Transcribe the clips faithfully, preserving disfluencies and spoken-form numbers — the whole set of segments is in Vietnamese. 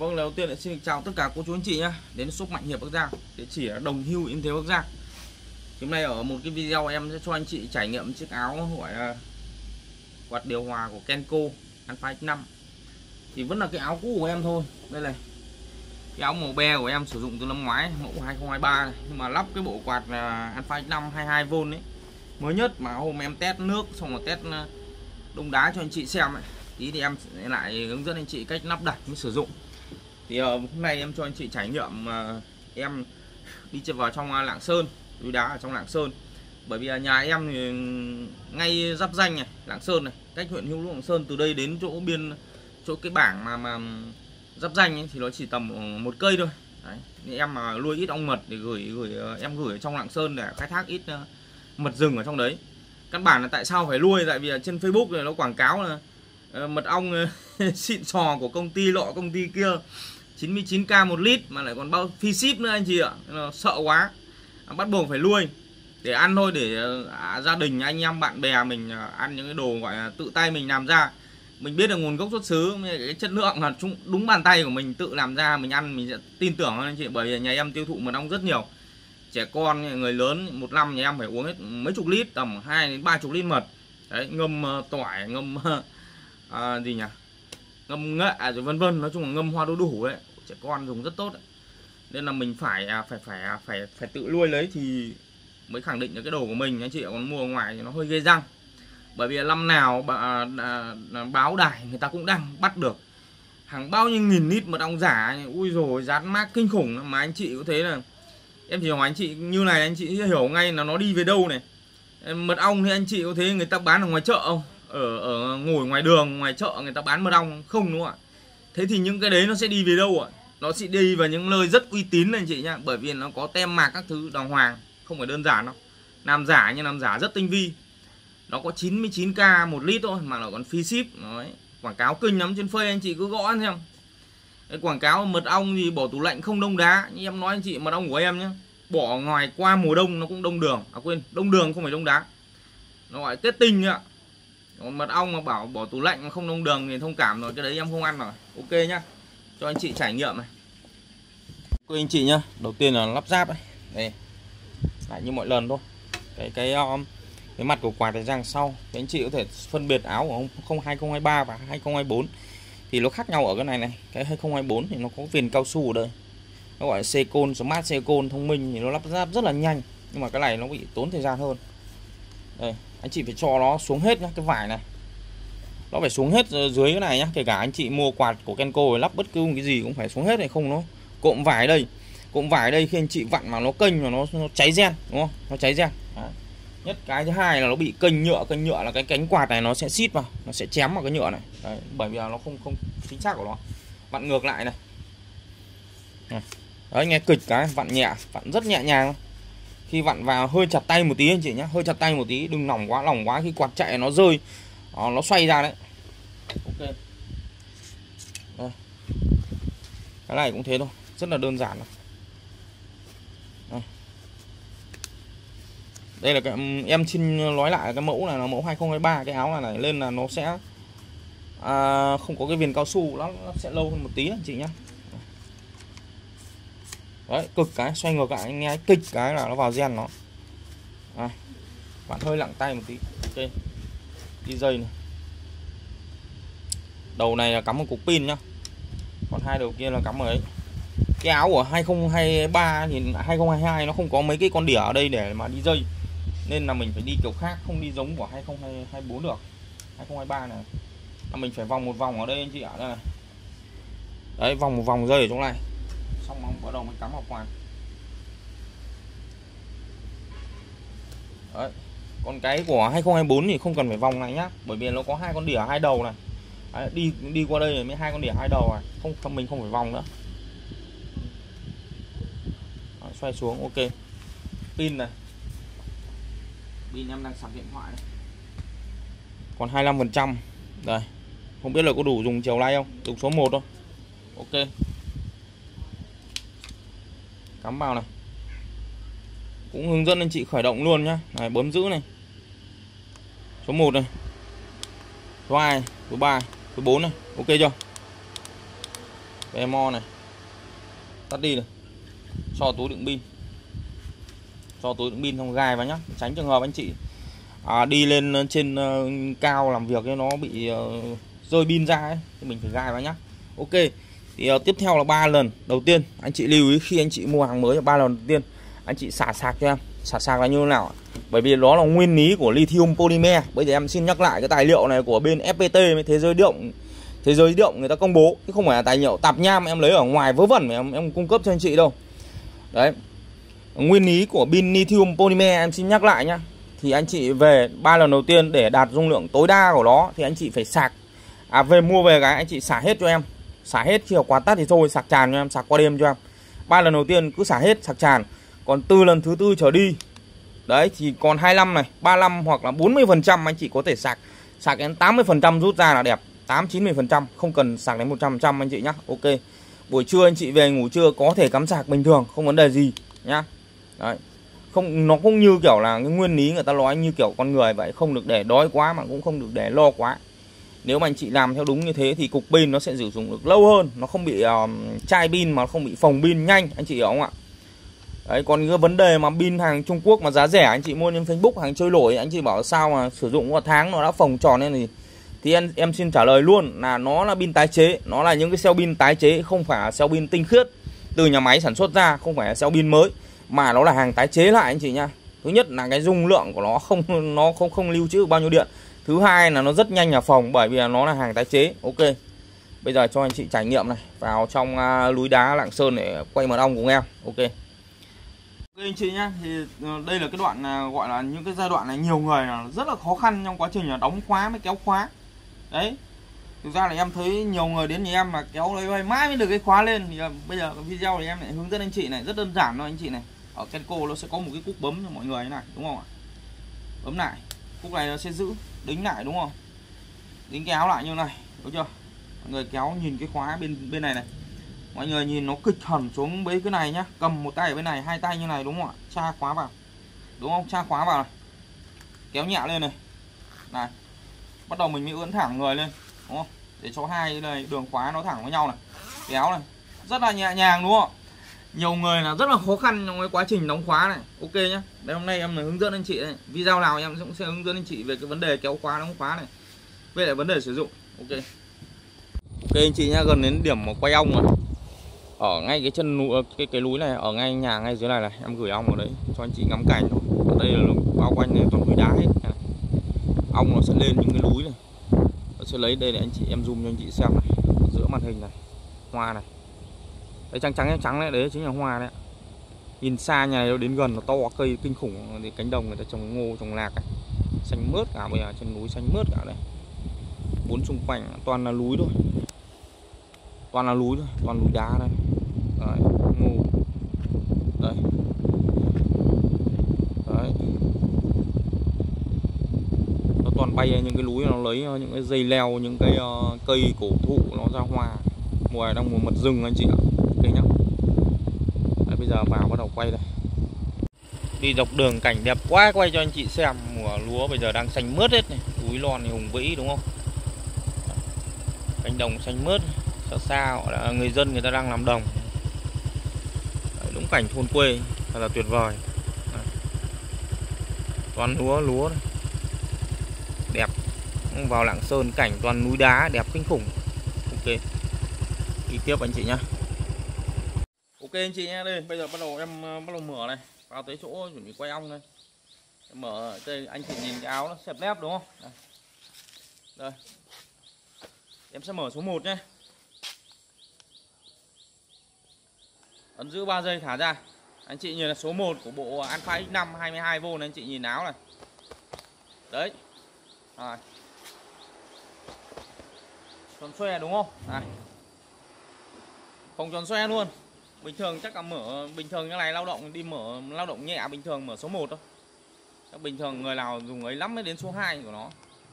Vâng, đầu tiên là xin chào tất cả cô chú anh chị nhé, đến shop Mạnh Hiệp Bắc Giang, địa chỉ ở Đồng Hưu, Yên Thế, Bắc Giang. Hôm nay ở một cái video em sẽ cho anh chị trải nghiệm chiếc áo gọi là quạt điều hòa của Kenco Alpha X năm. Thì vẫn là cái áo cũ của em thôi. Đây này, cái áo màu be của em sử dụng từ năm ngoái, mẫu hai không hai ba này. Nhưng mà lắp cái bộ quạt Alpha X năm hai mươi hai vôn ấy, mới nhất mà hôm em test nước xong rồi test đông đá cho anh chị xem ấy. Tí thì em lại hướng dẫn anh chị cách lắp đặt mới sử dụng. Thì uh, hôm nay em cho anh chị trải nghiệm uh, em đi chơi vào trong uh, Lạng Sơn, núi đá ở trong Lạng Sơn. Bởi vì uh, nhà em thì ngay giáp danh này, Lạng Sơn này, cách huyện Hữu Lũng, Lạng Sơn từ đây đến chỗ biên, chỗ cái bảng mà mà giáp danh ấy, thì nó chỉ tầm một cây thôi. Đấy. Thì em mà uh, nuôi ít ong mật để gửi gửi uh, em gửi ở trong Lạng Sơn để khai thác ít uh, mật rừng ở trong đấy. Căn bản là tại sao phải nuôi, tại vì uh, trên Facebook này nó quảng cáo là uh, mật ong uh, xịn sò của công ty nọ công ty kia, chín mươi chín k một lít mà lại còn bao free ship nữa anh chị ạ. Nó sợ quá, bắt buộc phải nuôi để ăn thôi, để à, gia đình anh em bạn bè mình ăn những cái đồ gọi là tự tay mình làm ra, mình biết được nguồn gốc xuất xứ, cái chất lượng là chúng đúng bàn tay của mình tự làm ra, mình ăn mình sẽ tin tưởng hơn anh chị. Bởi vì nhà em tiêu thụ mật ong rất nhiều, trẻ con người lớn, một năm nhà em phải uống hết mấy chục lít, tầm hai đến ba chục lít mật. Đấy, ngâm uh, tỏi, ngâm uh, gì nhỉ, ngâm nghệ à, rồi vân vân, nói chung là ngâm hoa đu đủ ấy, trẻ con dùng rất tốt ấy. Nên là mình phải phải phải phải phải tự nuôi lấy thì mới khẳng định được cái đồ của mình anh chị. Còn mua ngoài thì nó hơi gây răng, bởi vì năm nào bà, à, báo đài người ta cũng đang bắt được hàng bao nhiêu nghìn lít mật ong giả, ui rồi dán mác kinh khủng. Mà anh chị có thấy là em chỉ hỏi anh chị như này, anh chị hiểu ngay là nó đi về đâu này. Mật ong thì anh chị có thấy người ta bán ở ngoài chợ không? Ở, ở ngồi ngoài đường, ngoài chợ người ta bán mật ong không, đúng không ạ? Thế thì những cái đấy nó sẽ đi về đâu ạ? Nó sẽ đi vào những nơi rất uy tín anh chị nhá, bởi vì nó có tem mạc các thứ đàng hoàng, không phải đơn giản đâu. Làm giả nhưng làm giả rất tinh vi. Nó có chín mươi chín k một lít thôi mà nó còn free ship. Đấy. Quảng cáo kinh lắm trên Facebook, anh chị cứ gõ xem. Cái quảng cáo mật ong gì bỏ tủ lạnh không đông đá. Như em nói anh chị, mật ong của em nhá, bỏ ngoài qua mùa đông nó cũng đông đường. À quên, đông đường không phải đông đá. Nó gọi kết tinh ạ. Còn mật ong mà bảo bỏ tủ lạnh mà không đông đường thì thông cảm rồi, cái đấy em không ăn rồi. Ok nhá, cho anh chị trải nghiệm này. Ok anh chị nhá, đầu tiên là lắp ráp đấy. Đây, lại như mọi lần thôi. Cái cái um, cái mặt của quạt này răng sau, thì anh chị có thể phân biệt áo của hai không hai ba và hai không hai bốn thì nó khác nhau ở cái này này. Cái hai không hai bốn thì nó có viền cao su ở đây, nó gọi là Secon Smart Secon thông minh, thì nó lắp ráp rất là nhanh. Nhưng mà cái này nó bị tốn thời gian hơn. Đây, anh chị phải cho nó xuống hết nhá, cái vải này nó phải xuống hết dưới cái này nhá. Kể cả anh chị mua quạt của Kenco lắp bất cứ cái gì cũng phải xuống hết này, không nó cộm vải đây. Cộm vải đây khi anh chị vặn mà nó kênh mà nó, nó cháy gen, đúng không? Nó cháy gen. Đấy. Nhất cái thứ hai là nó bị kênh nhựa, kênh nhựa là cái cánh quạt này nó sẽ xít vào, nó sẽ chém vào cái nhựa này. Đấy, bởi vì là nó không không chính xác của nó. Vặn ngược lại này. Đấy, nghe kịch cái vặn nhẹ, vặn rất nhẹ nhàng. Khi vặn vào hơi chặt tay một tí anh chị nhé, hơi chặt tay một tí, đừng lỏng quá, lỏng quá khi quạt chạy nó rơi, đó, nó xoay ra đấy. Ok. Đây. Cái này cũng thế thôi, rất là đơn giản. Đây, đây là cái em xin nói lại, cái mẫu này là mẫu hai không hai ba, cái áo này này lên là nó sẽ à, không có cái viền cao su, nó, nó sẽ lâu hơn một tí anh chị nhé. Đấy, cực cái xoay ngược lại, nghe kịch cái là nó vào gen nó. À, bạn hơi lặng tay một tí. Ok, đi dây này. Đầu này là cắm một cục pin nhá, còn hai đầu kia là cắm ở ấy. Cái áo của hai không hai ba thì hai không hai hai nó không có mấy cái con đỉa ở đây để mà đi dây, nên là mình phải đi kiểu khác, không đi giống của hai không hai bốn được. Hai không hai ba này là mình phải vòng một vòng ở đây anh chị ạ. Đây này. Đấy, vòng một vòng dây ở trong này, xong bắt đầu mới cắm vào quạt. Đấy. Còn cái của hai không hai bốn thì không cần phải vòng này nhá, bởi vì nó có hai con đỉa hai đầu này. Đấy, đi đi qua đây mới hai con đỉa hai đầu này, không không mình không phải vòng nữa. Đấy, xoay xuống. Ok. Pin này, pin em đang sạc điện thoại này. Còn hai mươi lăm phần trăm. Đây, không biết là có đủ dùng chiều nay không, dùng số một thôi. Ok, cắm vào này, cũng hướng dẫn anh chị khởi động luôn nhá. Này, bấm giữ này, số một này, số hai, số ba, số bốn này. Ok chưa? Ve mo này, tắt đi này, cho túi đựng pin, cho túi đựng pin không gai vào nhá, tránh trường hợp anh chị à, đi lên trên uh, cao làm việc ấy, nó bị uh, rơi pin ra ấy, thì mình phải gai vào nhá. Ok, thì uh, tiếp theo là ba lần. Đầu tiên anh chị lưu ý khi anh chị mua hàng mới, ba lần đầu tiên anh chị xả sạc cho em. Xả sạc là như thế nào? Bởi vì đó là nguyên lý của lithium polymer. Bây giờ em xin nhắc lại cái tài liệu này của bên ép pê tê với Thế giới di động, Thế giới di động người ta công bố, chứ không phải là tài liệu tạp nham em lấy ở ngoài vớ vẩn mà em em cung cấp cho anh chị đâu. Đấy, nguyên lý của pin lithium polymer em xin nhắc lại nhá. Thì anh chị về ba lần đầu tiên để đạt dung lượng tối đa của nó thì anh chị phải sạc. À về mua về cái anh chị xả hết cho em. Xả hết, khi quạt tắt thì thôi, sạc tràn cho em, sạc qua đêm cho em. Ba lần đầu tiên cứ xả hết, sạc tràn. Còn từ lần thứ tư trở đi, đấy thì còn hai mươi lăm này, ba mươi lăm hoặc là bốn mươi phần trăm anh chị có thể sạc. Sạc đến tám mươi phần trăm rút ra là đẹp, tám chín mươi phần trăm, không cần sạc đến một trăm phần trăm anh chị nhá. Ok. Buổi trưa anh chị về ngủ trưa có thể cắm sạc bình thường, không vấn đề gì nhá. Đấy. Không, nó cũng như kiểu là cái nguyên lý người ta nói như kiểu con người vậy, không được để đói quá mà cũng không được để lo quá. Nếu mà anh chị làm theo đúng như thế thì cục pin nó sẽ sử dụng được lâu hơn, nó không bị uh, chai pin mà không bị phồng pin nhanh, anh chị hiểu không ạ? Đấy, còn cái vấn đề mà pin hàng Trung Quốc mà giá rẻ anh chị mua trên Facebook hàng trôi nổi, anh chị bảo sao mà sử dụng một tháng nó đã phồng tròn lên thì thì em em xin trả lời luôn là nó là pin tái chế, nó là những cái cell pin tái chế, không phải là cell pin tinh khiết từ nhà máy sản xuất ra, không phải là cell pin mới mà nó là hàng tái chế lại anh chị nha. Thứ nhất là cái dung lượng của nó không nó không không lưu trữ được bao nhiêu điện. Thứ hai là nó rất nhanh là phồng bởi vì là nó là hàng tái chế. Ok. Bây giờ cho anh chị trải nghiệm này, vào trong uh, núi đá Lạng Sơn để quay mật ong cùng em. Ok. Ok anh chị nhá, thì đây là cái đoạn uh, gọi là những cái giai đoạn này nhiều người là rất là khó khăn trong quá trình là đóng khóa mới kéo khóa. Đấy. Thực ra là em thấy nhiều người đến nhà em mà kéo lấy mãi mới được cái khóa lên. Thì uh, bây giờ cái video thì em lại hướng dẫn anh chị này, rất đơn giản thôi anh chị này. Ở Kenco nó sẽ có một cái cúc bấm cho mọi người như này, đúng không ạ? Bấm lại, cúc này nó sẽ giữ, đính lại đúng không? Đính kéo lại như này, đúng chưa? Mọi người kéo nhìn cái khóa bên bên này này. Mọi người nhìn nó kịch hẳn xuống với cái này nhá. Cầm một tay ở bên này, hai tay như này đúng không ạ? Tra khóa vào. Đúng không? Tra khóa vào này. Kéo nhẹ lên này. Này. Bắt đầu mình mới ưỡn thẳng người lên, đúng không? Để cho hai đây đường khóa nó thẳng với nhau này. Kéo này. Rất là nhẹ nhàng đúng không? Nhiều người là rất là khó khăn trong cái quá trình đóng khóa này. Ok nhá. Đây hôm nay em là hướng dẫn anh chị này. Video nào em cũng sẽ hướng dẫn anh chị về cái vấn đề kéo khóa đóng khóa này. Về lại vấn đề sử dụng. Ok. Ok anh chị nhá, gần đến điểm mà quay ong rồi. Ở ngay cái chân núi, cái cái núi này, ở ngay nhà ngay dưới này này, em gửi ong vào đấy cho anh chị ngắm cảnh thôi. Ở đây là bao quanh này toàn núi đá hết này. Ong nó sẽ lên những cái núi này. Nó sẽ lấy đây để anh chị em zoom cho anh chị xem này, ở giữa màn hình này, hoa này. Đấy trắng trắng trắng đấy, đấy chính là hoa đấy. Nhìn xa nhà này đến gần nó to cây kinh khủng, thì cánh đồng người ta trồng ngô trồng lạc này. Xanh mướt cả, bây giờ trên núi xanh mướt cả đây. Bốn xung quanh toàn là núi thôi. Toàn là núi thôi, toàn núi đá đây. Đấy, ngô. Đây. Đấy. Nó toàn bay những cái núi, nó lấy những cái dây leo, những cái uh, cây cổ thụ nó ra hoa. Mùa này đang mùa mật rừng anh chị ạ. Ok nhá. Đấy, bây giờ vào bắt đầu quay đây. Đi dọc đường cảnh đẹp quá, quay cho anh chị xem. Mùa lúa bây giờ đang xanh mướt hết này. Núi non thì hùng vĩ đúng không? Cánh đồng xanh mướt. Xa xa gọi là người dân người ta đang làm đồng. Đấy, đúng cảnh thôn quê thật là tuyệt vời. Đấy. Toàn lúa lúa này. Đẹp. Vào Lạng Sơn cảnh toàn núi đá đẹp kinh khủng. Ok. Đi tiếp anh chị nhá. Ok anh chị nhé, đây bây giờ bắt đầu em bắt đầu mở này, vào tới chỗ chuẩn bị quay ong đây. Em mở đây anh chị nhìn cái áo nó xẹp lép đúng không? Đây. Đây. Em sẽ mở số một nhé. Ấn giữ ba giây thả ra. Anh chị nhìn là số một của bộ Alpha ích năm hai mươi hai vôn này, anh chị nhìn áo này. Đấy. Rồi. Tròn xoe đúng không? Này. Phòng tròn xoe luôn. Bình thường chắc là mở bình thường cái này lao động đi mở lao động nhẹ bình thường mở số một thôi. Chắc bình thường người nào dùng ấy lắm mới đến số hai của nó.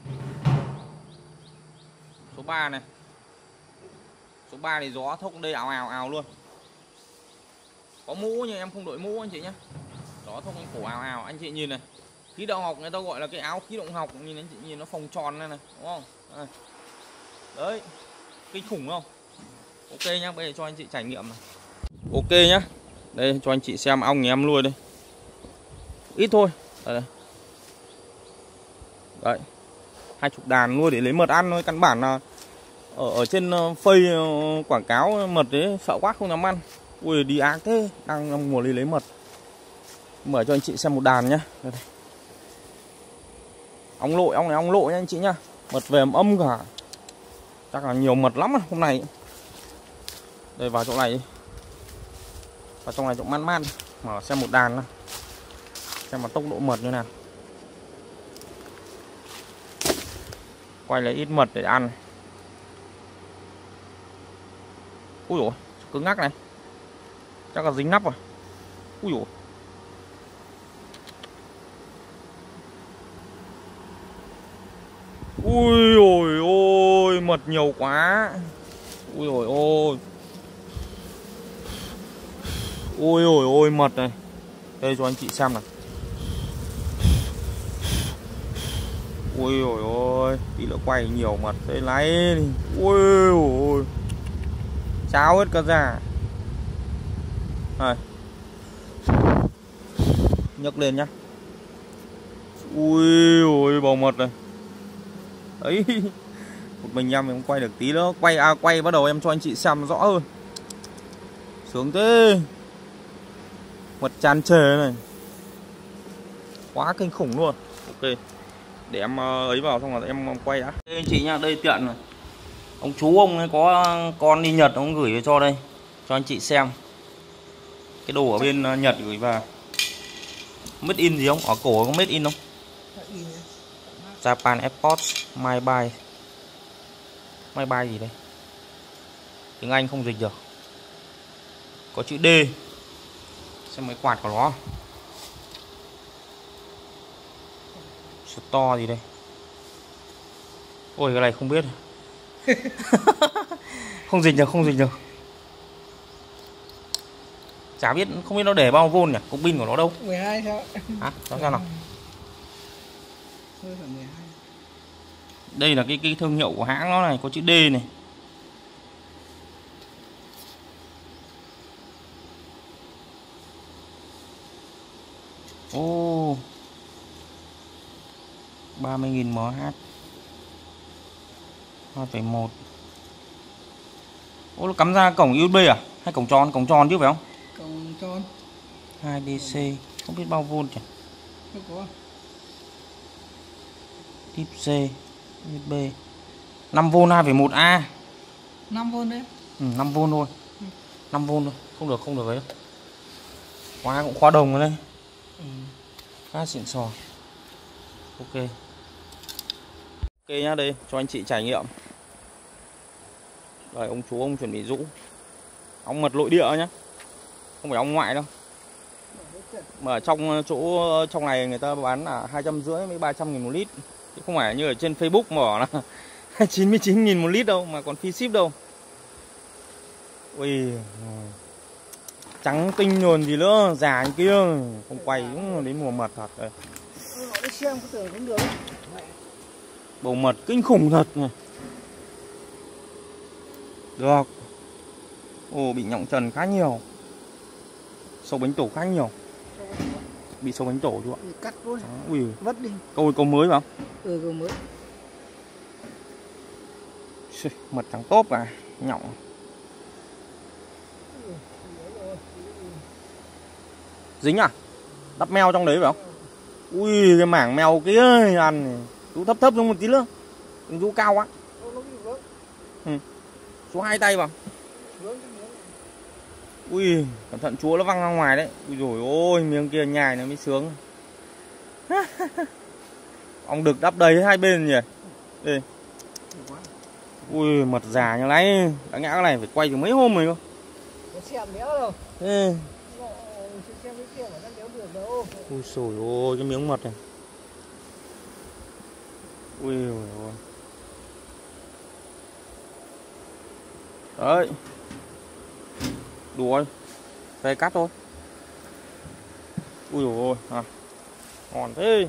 Số ba này. Số ba thì gió thốc đây ào ào ào luôn. Có mũ nhưng em không đội mũ anh chị nhé. Gió thốc cái cổ ào ào, anh chị nhìn này. Khí động học người ta gọi là cái áo khí động học, nhìn anh chị nhìn nó phồng tròn này này, đúng không? Đây. Đấy. Kinh khủng không? Ok nhá, bây giờ cho anh chị trải nghiệm này. Ok nhá. Đây cho anh chị xem ong nhà em nuôi đây. Ít thôi. Đây, đây. Đấy. Hai chục đàn nuôi để lấy mật ăn thôi, căn bản là ở ở trên phây quảng cáo mật đấy sợ quá không dám ăn. Ui đi ác thế, đang mùa đi lấy mật. Mở cho anh chị xem một đàn nhá. Đây, đây. Ong lội, ong này ong lội nha anh chị nhá. Mật về âm cả. Chắc là nhiều mật lắm hôm nay. Đây vào chỗ này. Vào trong này chỗ man man. Mở xem một đàn nào. Xem mà tốc độ mật như nào. Quay lấy ít mật để ăn. Ui dồi, cứng ngắc này. Chắc là dính nắp rồi. Ui dồi. Ui ôi ôi, mật nhiều quá. Ui ôi ôi. Ôi ôi ôi, mật này. Đây cho anh chị xem nào. Ui ôi ôi, tí nữa quay nhiều mật thế lấy. Ui ôi. Cháo hết cả ra. Này. Nhấc lên nhá. Ui ôi, bầu mật này. Đấy. Một mình em không quay được, tí nữa quay à, quay bắt đầu em cho anh chị xem rõ hơn. Sướng thế. Mật tràn trề này. Quá kinh khủng luôn. Ok. Để em ấy vào xong là em quay đã. Đây anh chị nhá, đây tiện rồi. Ông chú ông ấy có con đi Nhật, ông gửi về cho đây. Cho anh chị xem. Cái đồ ở bên Nhật gửi vào. Made in gì không? Ở cổ có made in không? Japan Airport My Buy. My Buy gì đây? Tiếng Anh không dịch được. Có chữ D. Xem mấy quạt của nó. Store gì đây? Ôi cái này không biết. Không dịch được, không dịch được. Chả biết, không biết nó để bao vôn nhỉ? Cục pin của nó đâu? mười hai sao? Hả? Nó sao nào? mười hai. Đây là cái cái thương hiệu của hãng nó này, có chữ D này. Ô. ba mươi nghìn mAh. hai phẩy một. Ô nó cắm ra cổng u ét bê à? Hay cổng tròn, cổng tròn chứ phải không? Cổng tròn. hai đê xê, không biết bao vôn nhỉ? Không có. Tip C, u ét bê. năm vôn hai phẩy một A. năm vôn đấy. Ừ, năm vôn thôi. Ừ. năm vôn thôi, không được không được ấy đâu. Khóa cũng khóa đồng rồi đây. Ừ. Khá xịn sò. Ok. Ok nhá, đây cho anh chị trải nghiệm. Rồi ông chú ông chuẩn bị rũ. Ong mật nội địa nhá. Không phải ong ngoại đâu. Mà ở trong chỗ trong này người ta bán là hai trăm rưỡi với ba trăm nghìn một lít. Chứ không phải như ở trên Facebook mà bảo là chín mươi chín nghìn một lít đâu, mà còn free ship đâu. Ui, trắng tinh luôn gì nữa, già anh kia. Không quay cũng đến mùa mật thật đây. Bầu mật kinh khủng thật này. Được. Ồ, bị nhộng trần khá nhiều. Sâu bánh tổ khá nhiều. Bị sâu bánh tổ chú ạ. Cắt luôn. Ui, vất đi. Câu câu mới phải không? Ừ, câu mới. Mật trắng tốt à, nhộng. Dính à? Đắp meo trong đấy phải không? Ui, cái mảng meo kia ăn chú thấp thấp xuống một tí nữa. Đừng chú cao quá. Ừ. Chú hai tay vào. Ui, cẩn thận chúa nó văng ra ngoài đấy. Ui dồi ôi, miếng kia nhài nó mới sướng. Ông được đắp đầy hai bên nhỉ. Đây. Ui, mật già như này. Đã ngã cái này phải quay từ mấy hôm rồi cơ. Ừ. Ui xồi ôi, cái miếng mật này. Ui ôi. Đấy. Đủ rồi. Về cắt thôi. Ui ôi à. Ngon thế.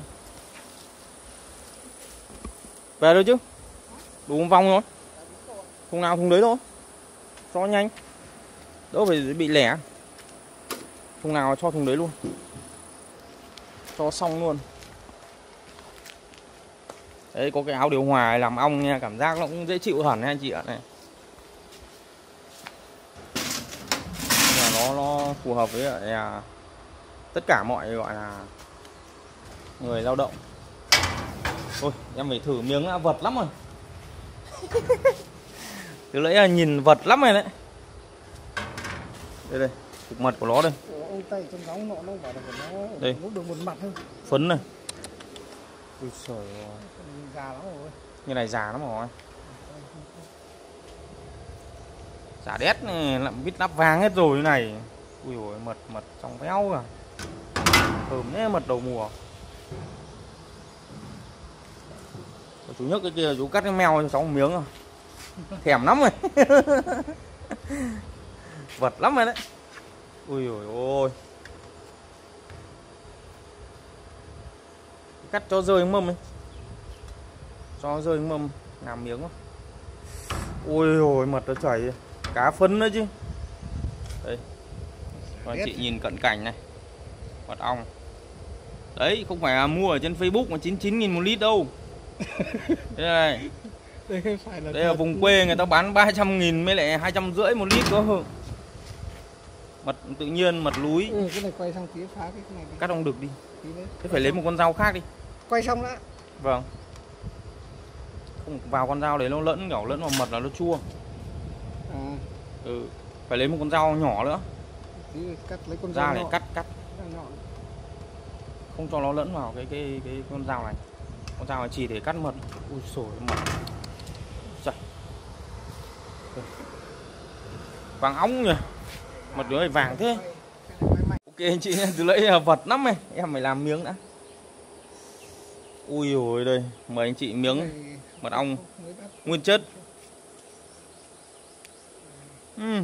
Về rồi chứ. Đủ một vòng rồi. Thùng nào thùng đấy thôi. cho nhanh, đỡ phải bị lẻ. Thùng nào cho thùng đấy luôn, cho xong luôn. Đấy, có cái áo điều hòa làm ong nha, cảm giác nó cũng dễ chịu hẳn anh chị ạ này. Là nó nó phù hợp với lại à, tất cả mọi gọi là người lao động. Thôi em phải thử miếng đã, vật lắm rồi. Từ nãy là nhìn vật lắm rồi đấy. Đây đây, cục mật của nó đây. Ôi, tay trong gióng nó nó bảo là nó đây. nó được một mặt thôi. Phấn này. Ui trời ơi. Già lắm rồi. Như này già lắm rồi. Giả đét này, lặm vít lắp vàng hết rồi như này. Ui ôi, mật mật trong véo à. Thơm thế, mật đầu mùa. Chú nhấc cái kia chú cắt cái meo cho cháu một miếng rồi. Thèm lắm rồi. Vật lắm rồi đấy. Ui ôi ôi. Cắt cho rơi mâm ấy. Cho rơi mâm làm miếng không. Ui ôi mật nó chảy. Cá phấn nữa chứ. Đây. Cho anh chị nhìn cận cảnh này. Mật ong. Đấy không phải là mua ở trên Facebook mà chín mươi chín nghìn một lít đâu. Đây này. Đây, phải là đây là vùng quê người ta bán ba trăm nghìn với lại hai trăm rưỡi một lít cơ. Mật tự nhiên, mật núi. Ừ, cái này quay xong tí phá cái này đi. Cắt không được đi. Thế phải lấy một con dao khác đi. Quay xong đã. Vâng. Không vào con dao đấy nó lẫn kiểu lẫn vào mật là nó chua. À. Ừ. Phải lấy một con dao nhỏ nữa. Tí cắt lấy con dao ra để cắt cắt. Nhỏ. Không cho nó lẫn vào cái cái cái con dao này. Con dao này chỉ để cắt mật. Ui xồi mật. Trời. Vàng óng nhỉ. Mật đứa này vàng thế. Ok anh chị nhé, từ lấy vật lắm này. Em phải làm miếng đã. Ui ôi đây, mời anh chị miếng mật ong nguyên chất. uhm.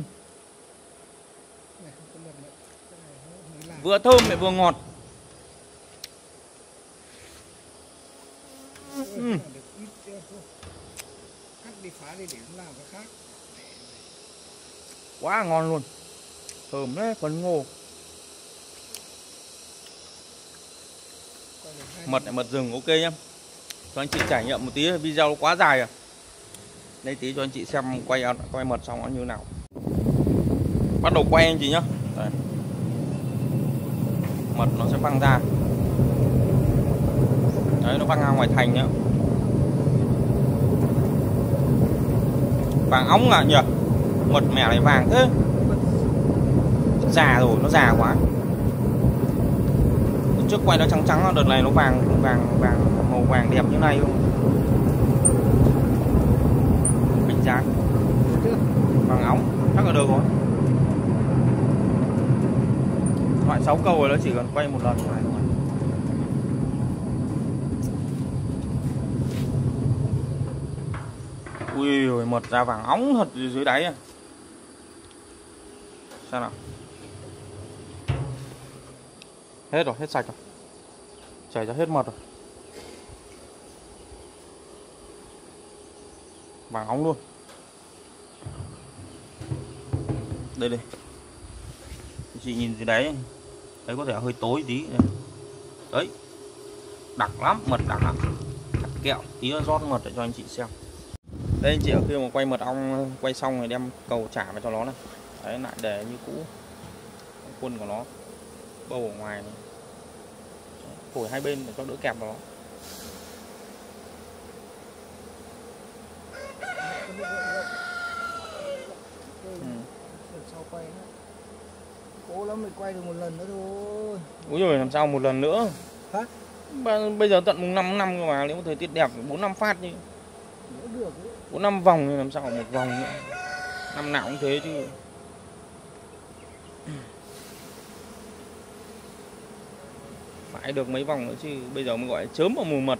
Vừa thơm lại vừa ngọt. uhm. Quá ngon luôn. Thơm đấy, phấn ngô. Mật này, mật rừng ok nhá. Cho anh chị trải nghiệm một tí, video quá dài à. Đây tí cho anh chị xem quay quay mật xong nó như nào. Bắt đầu quay anh chị nhá. Đây. Mật nó sẽ văng ra. Đấy, nó văng ra ngoài thành nhá. Vàng óng à nhỉ. Mật mẻ này vàng thế. Già rồi, nó già quá. Trước quay nó trắng trắng, đợt này nó vàng vàng vàng màu vàng đẹp như này luôn. Bình giá vàng óng chắc là được rồi. Loại sáu câu rồi, nó chỉ cần quay một lần này thôi. Ui rồi mật ra vàng óng thật dưới đáy à. Sao nào. Hết rồi, hết sạch rồi. Chảy ra hết mật rồi. Vàng óng luôn. Đây đây. Chị nhìn dưới đáy. Đấy có thể hơi tối tí. Đấy. Đặc lắm, mật đặc lắm. Đặc kẹo, tí nữa rót mật để cho anh chị xem. Đây anh chị, ở khi mà quay mật ong quay xong thì đem cầu trả vào cho nó này. Đấy, lại để như cũ. Khuôn của nó bầu ở ngoài này. Phổi hai bên để cho đỡ kẹp vào nó. Ừ. Sau quay nữa. Cố lắm mới quay được một lần nữa thôi. Úi rồi làm sao một lần nữa. Hả? Bây giờ tận mùng năm năm cơ mà, nếu thời tiết đẹp bốn năm phát đi. Được. bốn năm vòng thì làm sao một vòng nữa. Năm nào cũng thế chứ. Phải được mấy vòng nữa chứ, bây giờ mới gọi là chớm vào mùa mật.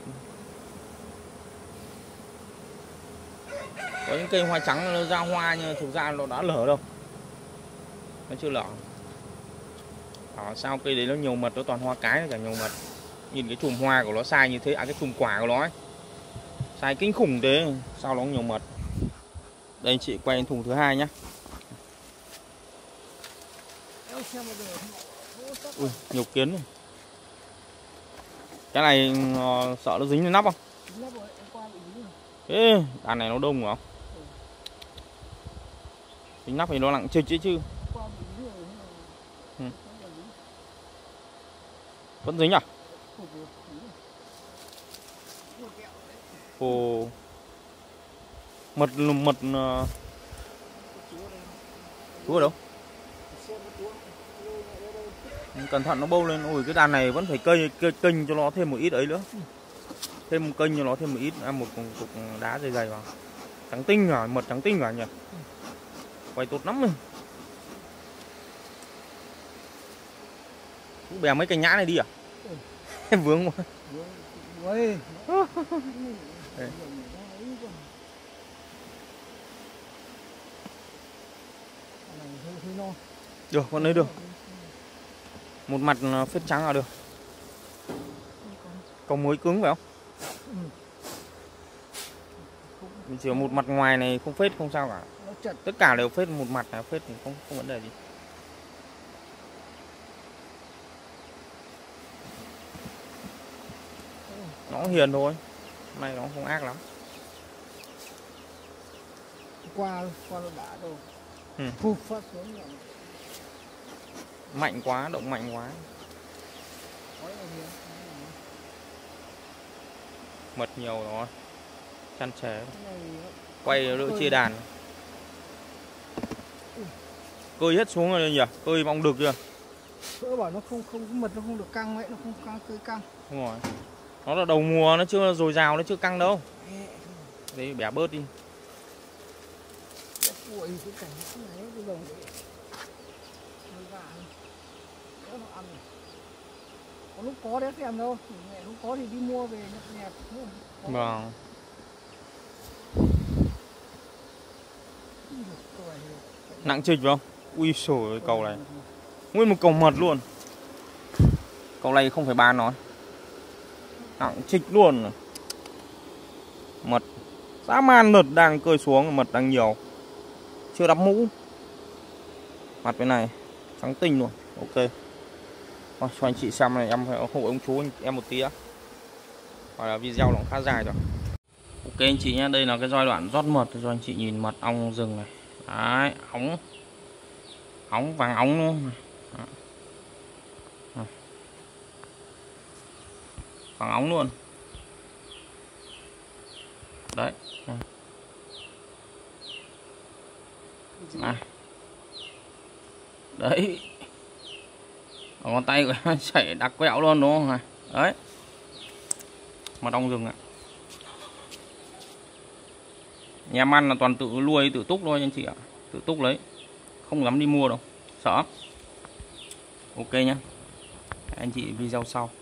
Có những cây hoa trắng nó ra hoa nhưng thực ra nó đã lở đâu. Nó chưa lở. À, sao cây đấy nó nhiều mật, nó toàn hoa cái nó cả nhiều mật. Nhìn cái chùm hoa của nó sai như thế, à cái chùm quả của nó ấy. Sai kinh khủng thế, sao nó nhiều mật. Đây anh chị quay thùng thứ hai nhá. Ui, nhiều kiến này. Cái này uh, sợ nó dính lên nắp không? Ê, đàn này nó đông không? Dính nắp thì nó nặng chịch chứ chứ. Ừ. Vẫn dính à? Ồ. Mật mật uh... chú ở đâu? Cẩn thận nó bâu lên. Ui cái đàn này vẫn phải cây kênh cho nó thêm một ít ấy nữa. Thêm một kênh cho nó thêm một ít, à, một cục đá dày dày vào. Trắng tinh à, mật trắng tinh à nhỉ? Quay tốt lắm rồi. Bè mấy cây nhã này đi à? Em vướng quá. Ui. Được, con lấy được. Một mặt phết trắng là được. Còn muối cứng phải không? Mình chỉ một mặt ngoài này không phết không sao cả. Tất cả đều phết một mặt là phết thì không không vấn đề gì. Nó hiền thôi. Hôm nay nó không ác lắm. Qua qua nó đã rồi. Ừ. Phụt phát xuống rồi. Mạnh quá, động mạnh quá. Mật nhiều rồi. Chăn chế. Quay đỡ chia đàn. Cơi hết xuống rồi nhỉ? Cơi mong được chưa? Sữa bảo nó không không mật nó không được căng vậy, nó không căng cơi căng. Đúng rồi. Nó là đầu mùa, nó chưa dồi dào, nó chưa căng đâu. Đấy bẻ bớt đi. Ui cái cảnh này cái đồng đấy. Có lúc có đấy em đâu, lúc có thì đi mua về nhặt nhặt. Vâng. Nặng trịch không? Ui xồi cầu này. Nguyên một cầu mật luôn. Cầu này không phải bán nó. Nặng trịch luôn. Mật. Dã man mật đang cơi xuống, mật đang nhiều. Chưa đắp mũ. Mặt bên này trắng tinh luôn. Ok. Rồi, cho anh chị xem này, em hộ ông chú em một tí á. Hoặc là video nó cũng khá dài rồi. Ok anh chị nhé, đây là cái giai đoạn rót mật cho anh chị nhìn mật ong rừng này. Đấy, óng. Óng vàng óng luôn. Vàng óng luôn. Đấy. À. Đấy. Ngón tay của em chảy đặc quẹo luôn đúng không? Đấy. Mật ong rừng ạ. Nhà em ăn là toàn tự nuôi tự túc thôi anh chị ạ. Tự túc lấy. Không dám đi mua đâu. Sợ. Ok nhá. Anh chị video sau.